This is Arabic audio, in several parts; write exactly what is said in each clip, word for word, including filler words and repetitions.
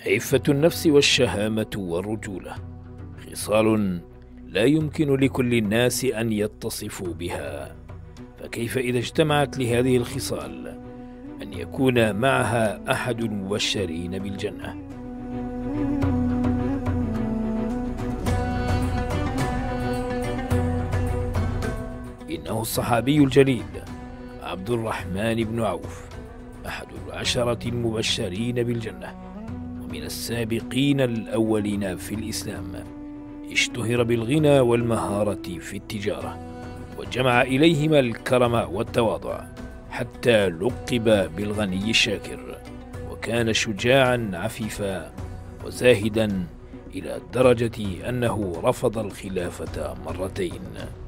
عفة النفس والشهامة والرجولة خصال لا يمكن لكل الناس أن يتصفوا بها، فكيف إذا اجتمعت لهذه الخصال أن يكون معها أحد المبشرين بالجنة؟ إنه الصحابي الجليل عبد الرحمن بن عوف، أحد العشرة المبشرين بالجنة ومن السابقين الأولين في الإسلام. اشتهر بالغنى والمهارة في التجارة، وجمع إليهما الكرم والتواضع حتى لقب بالغني الشاكر. وكان شجاعا عفيفا وزاهدا إلى الدرجة أنه رفض الخلافة مرتين.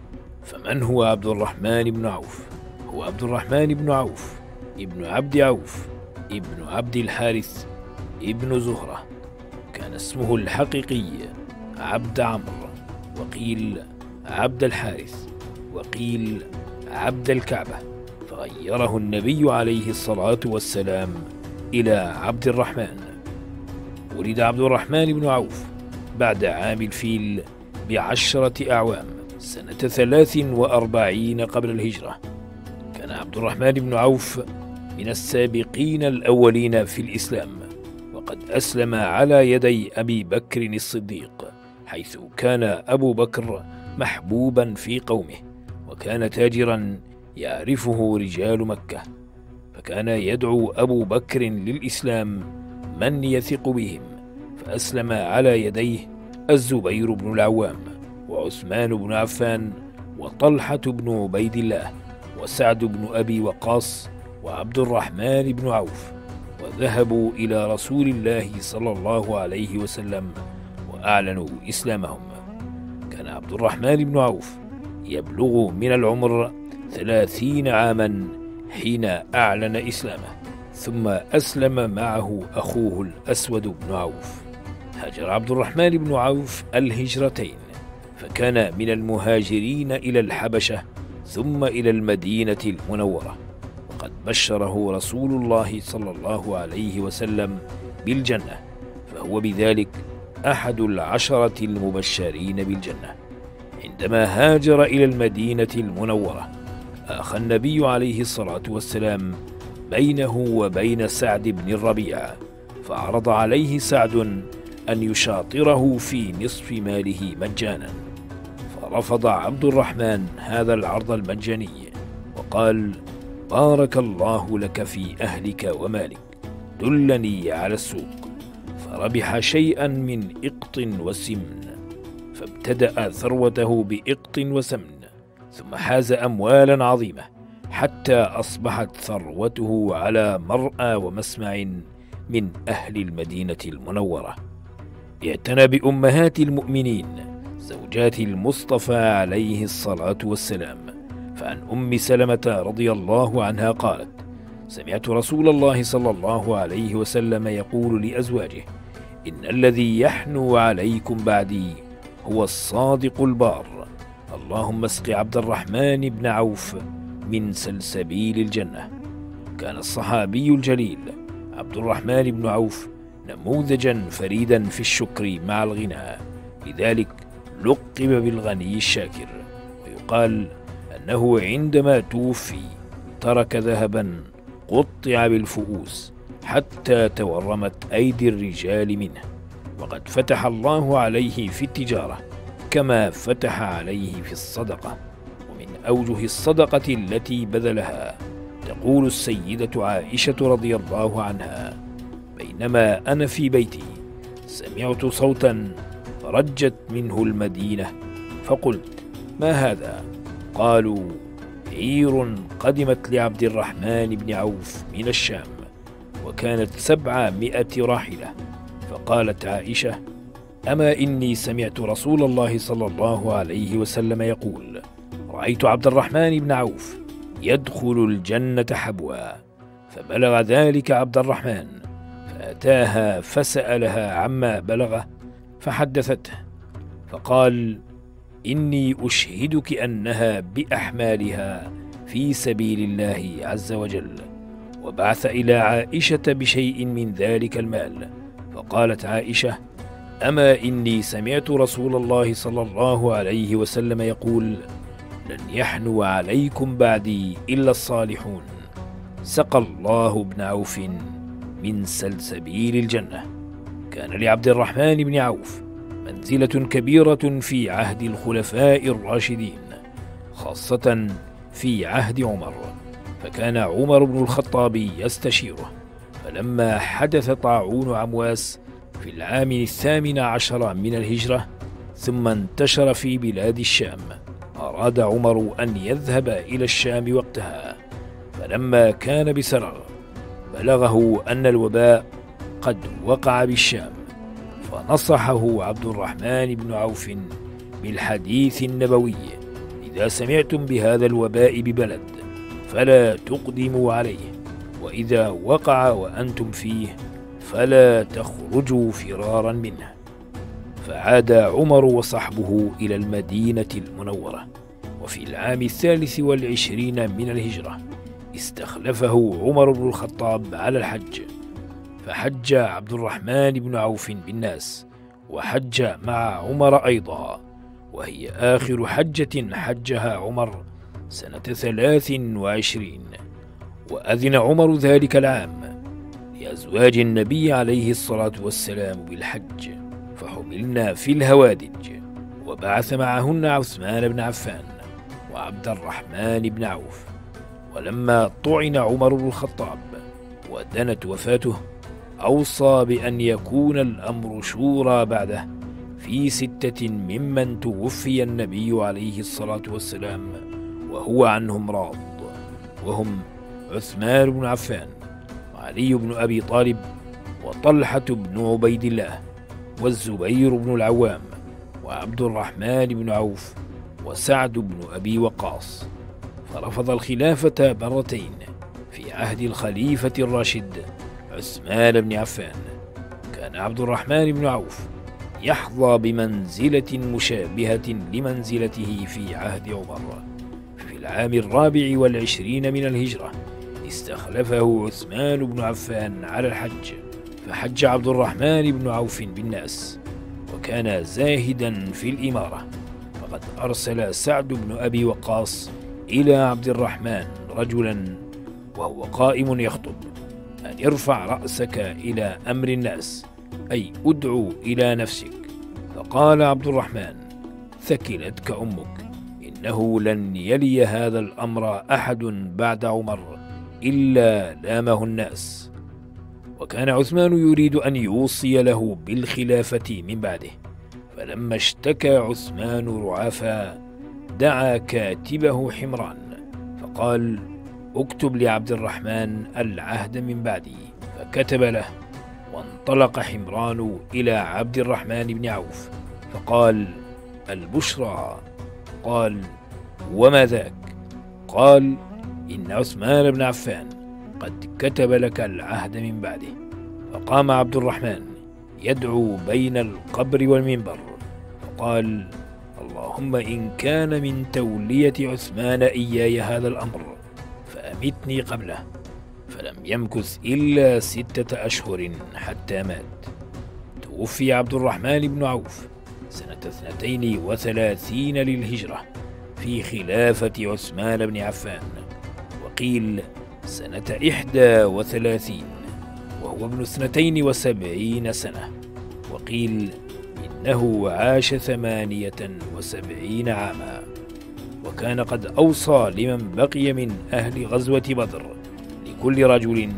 فمن هو عبد الرحمن بن عوف؟ هو عبد الرحمن بن عوف ابن عبد عوف ابن عبد الحارث ابن زهرة. كان اسمه الحقيقي عبد عمرو، وقيل عبد الحارث، وقيل عبد الكعبة، فغيره النبي عليه الصلاة والسلام إلى عبد الرحمن. ولد عبد الرحمن بن عوف بعد عام الفيل بعشرة أعوام سنة ثلاث وأربعين قبل الهجرة. كان عبد الرحمن بن عوف من السابقين الأولين في الإسلام، وقد أسلم على يدي أبي بكر الصديق، حيث كان أبو بكر محبوبا في قومه، وكان تاجرا يعرفه رجال مكة، فكان يدعو أبو بكر للإسلام من يثق بهم، فأسلم على يديه الزبير بن العوام وعثمان بن عفان وطلحة بن عبيد الله وسعد بن أبي وقاص وعبد الرحمن بن عوف، وذهبوا إلى رسول الله صلى الله عليه وسلم وأعلنوا إسلامهم. كان عبد الرحمن بن عوف يبلغ من العمر ثلاثين عاما حين أعلن إسلامه، ثم أسلم معه أخوه الأسود بن عوف. هاجر عبد الرحمن بن عوف الهجرتين، فكان من المهاجرين إلى الحبشة ثم إلى المدينة المنورة، وقد بشره رسول الله صلى الله عليه وسلم بالجنة، فهو بذلك أحد العشرة المبشرين بالجنة. عندما هاجر إلى المدينة المنورة آخى النبي عليه الصلاة والسلام بينه وبين سعد بن الربيع، فعرض عليه سعد أن يشاطره في نصف ماله مجانا، فرفض عبد الرحمن هذا العرض المجاني وقال: بارك الله لك في أهلك ومالك، دلني على السوق. فربح شيئا من إقط وسمن، فابتدأ ثروته بإقط وسمن، ثم حاز أموالا عظيمة حتى أصبحت ثروته على مرأى ومسمع من أهل المدينة المنورة. اعتنى بأمهات المؤمنين زوجات المصطفى عليه الصلاة والسلام. فعن أم سلمة رضي الله عنها قالت: سمعت رسول الله صلى الله عليه وسلم يقول لأزواجه: إن الذي يحنو عليكم بعدي هو الصادق البار، اللهم اسق عبد الرحمن بن عوف من سلسبيل الجنة. كان الصحابي الجليل عبد الرحمن بن عوف نموذجا فريدا في الشكر مع الغنى، لذلك لقب بالغني الشاكر. ويقال أنه عندما توفي ترك ذهبا قطع بالفؤوس حتى تورمت أيدي الرجال منه، وقد فتح الله عليه في التجارة كما فتح عليه في الصدقة. ومن أوجه الصدقة التي بذلها تقول السيدة عائشة رضي الله عنها: بينما أنا في بيتي سمعت صوتا رجت منه المدينة، فقلت: ما هذا؟ قالوا: عير قدمت لعبد الرحمن بن عوف من الشام، وكانت سبعمائة راحلة. فقالت عائشة: أما إني سمعت رسول الله صلى الله عليه وسلم يقول: رأيت عبد الرحمن بن عوف يدخل الجنة حبوا. فبلغ ذلك عبد الرحمن، فأتاها فسألها عما بلغه، فحدثته، فقال: إني أشهدك أنها بأحمالها في سبيل الله عز وجل. وبعث إلى عائشة بشيء من ذلك المال، فقالت عائشة: أما إني سمعت رسول الله صلى الله عليه وسلم يقول: لن يحنو عليكم بعدي إلا الصالحون. سقى الله بن عوف من سلسبيل الجنة. كان لعبد الرحمن بن عوف منزلة كبيرة في عهد الخلفاء الراشدين، خاصة في عهد عمر، فكان عمر بن الخطاب يستشيره. فلما حدث طاعون عمواس في العام الثامن عشر من الهجرة ثم انتشر في بلاد الشام، أراد عمر أن يذهب إلى الشام وقتها، فلما كان بسرغ بلغه أن الوباء قد وقع بالشام، فنصحه عبد الرحمن بن عوف بالحديث النبوي: إذا سمعتم بهذا الوباء ببلد فلا تقدموا عليه، وإذا وقع وأنتم فيه فلا تخرجوا فرارا منه. فعاد عمر وصحبه إلى المدينة المنورة. وفي العام الثالث والعشرين من الهجرة استخلفه عمر بن الخطاب على الحج، فحج عبد الرحمن بن عوف بالناس، وحج مع عمر أيضا، وهي آخر حجة حجها عمر سنة ثلاث وعشرين. وأذن عمر ذلك العام لأزواج النبي عليه الصلاة والسلام بالحج، فحملنا في الهوادج، وبعث معهن عثمان بن عفان وعبد الرحمن بن عوف. ولما طعن عمر بن الخطاب ودنت وفاته أوصى بأن يكون الأمر شورى بعده في ستة ممن توفي النبي عليه الصلاة والسلام وهو عنهم راض، وهم عثمان بن عفان وعلي بن أبي طالب وطلحة بن عبيد الله والزبير بن العوام وعبد الرحمن بن عوف وسعد بن أبي وقاص. فرفض الخلافة مرتين في عهد الخليفة الراشد عثمان بن عفان. كان عبد الرحمن بن عوف يحظى بمنزلة مشابهة لمنزلته في عهد عمر. في العام الرابع والعشرين من الهجرة استخلفه عثمان بن عفان على الحج، فحج عبد الرحمن بن عوف بالناس، وكان زاهدا في الإمارة. فقد أرسل سعد بن أبي وقاص إلى عبد الرحمن رجلا وهو قائم يخطب أن ارفع رأسك إلى أمر الناس، أي ادعو إلى نفسك. فقال عبد الرحمن: ثكلتك أمك، إنه لن يلي هذا الأمر أحد بعد عمر إلا لامه الناس. وكان عثمان يريد أن يوصي له بالخلافة من بعده، فلما اشتكى عثمان رعافا دعا كاتبه حمران فقال: اكتب لعبد الرحمن العهد من بعدي. فكتب له، وانطلق حمران إلى عبد الرحمن بن عوف فقال: البشرى. قال: وما ذاك؟ قال: إن عثمان بن عفان قد كتب لك العهد من بعده. فقام عبد الرحمن يدعو بين القبر والمنبر فقال: اللهم إن كان من تولية عثمان إياي هذا الأمر فأمتني قبله. فلم يمكث إلا ستة أشهر حتى مات. توفي عبد الرحمن بن عوف سنة اثنتين وثلاثين للهجرة في خلافة عثمان بن عفان، وقيل سنة إحدى وثلاثين وهو ابن اثنتين وسبعين سنة، وقيل إنه عاش ثمانية وسبعين عاما. وكان قد أوصى لمن بقي من أهل غزوة بدر لكل رجل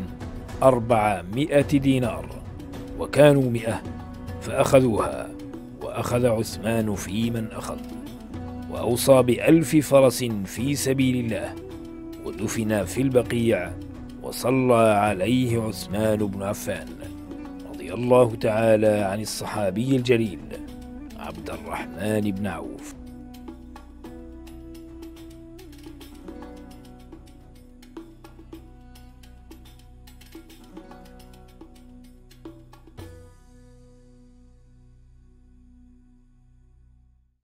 أربعمائة دينار، وكانوا مئة فأخذوها، وأخذ عثمان في من أخذ. وأوصى بألف فرس في سبيل الله، ودفن في البقيع، وصلى عليه عثمان بن عفان رضي الله تعالى عن الصحابي الجليل عبد الرحمن بن عوف.